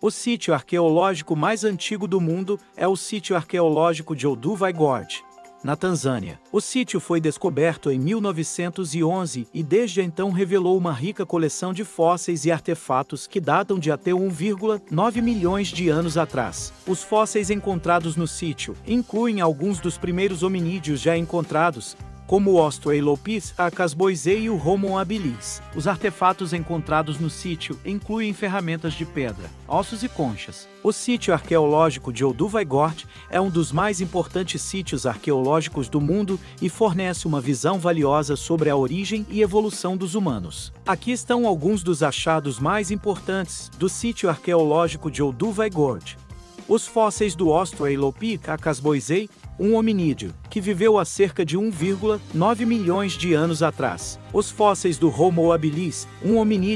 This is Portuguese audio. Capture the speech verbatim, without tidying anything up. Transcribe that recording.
O sítio arqueológico mais antigo do mundo é o sítio arqueológico de Olduvai Gorge, na Tanzânia. O sítio foi descoberto em mil novecentos e onze e desde então revelou uma rica coleção de fósseis e artefatos que datam de até um vírgula nove milhões de anos atrás. Os fósseis encontrados no sítio incluem alguns dos primeiros hominídeos já encontrados, como o Australopithecus, a Casboisei e o Homo habilis. Os artefatos encontrados no sítio incluem ferramentas de pedra, ossos e conchas. O sítio arqueológico de Olduvai Gorge é um dos mais importantes sítios arqueológicos do mundo e fornece uma visão valiosa sobre a origem e evolução dos humanos. Aqui estão alguns dos achados mais importantes do sítio arqueológico de Olduvai Gorge. Os fósseis do Australopithecus, a Casboisei, um hominídeo, que viveu há cerca de um vírgula nove milhões de anos atrás. Os fósseis do Homo habilis, um hominídeo